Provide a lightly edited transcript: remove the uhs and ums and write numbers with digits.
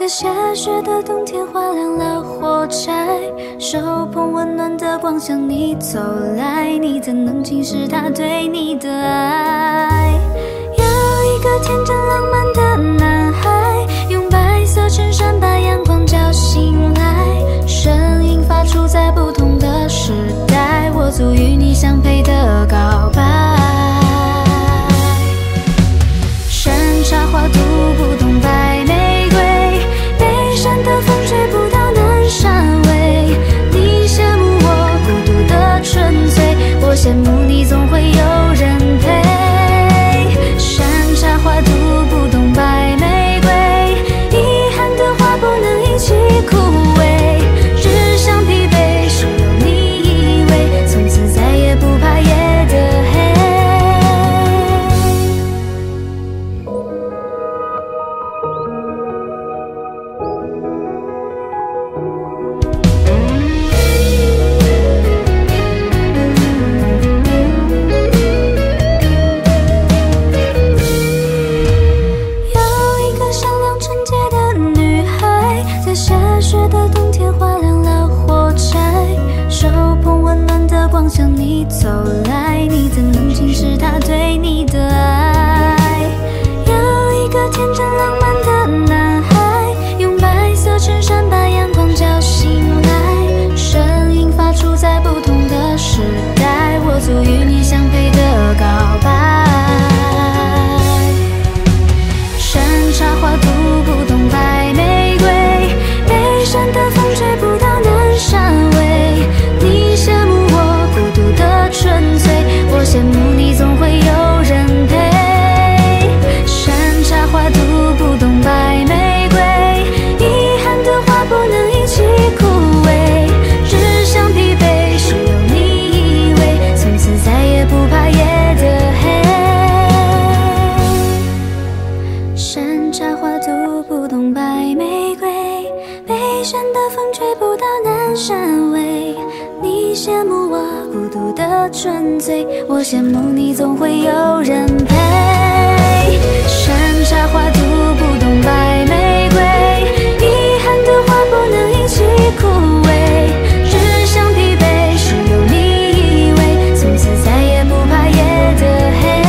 在下雪的冬天划亮了火柴，手捧温暖的光向你走来，你的冷静是他对你的爱。有一个天真浪漫的男孩，用白色衬衫把阳光叫醒来，声音发出在不同的时代，我足与你相配的告白。山茶花读不懂白玫瑰，北山的风吹不到南山味，你羡慕我孤独的纯粹，我羡慕你总会有人陪。山茶花读不懂白玫瑰，遗憾的话不能一起枯萎，只想疲惫是有你依偎，从此再也不怕夜的黑。光向你走来，你的冷静是他对你的爱。有一个天真浪漫的男孩，用白色衬衫把阳光叫醒来，声音发出在不同的时代，我足与你相配的告白。山茶花读不懂白玫瑰，北山的风吹不到南山味，你羡慕我孤独的纯粹，我羡慕你总会有人陪。山茶花读不懂白玫瑰，遗憾的话不能一起枯萎，只想疲惫是有你依偎，从此再也不怕夜的黑。山茶花读不懂白玫瑰，北山的风吹不到南山味，你羡慕我孤独的纯粹，我羡慕你总会有人陪。山茶花读不懂白玫瑰，遗憾的话不能一起枯萎，只想疲惫是有你依偎，从此再也不怕夜的黑。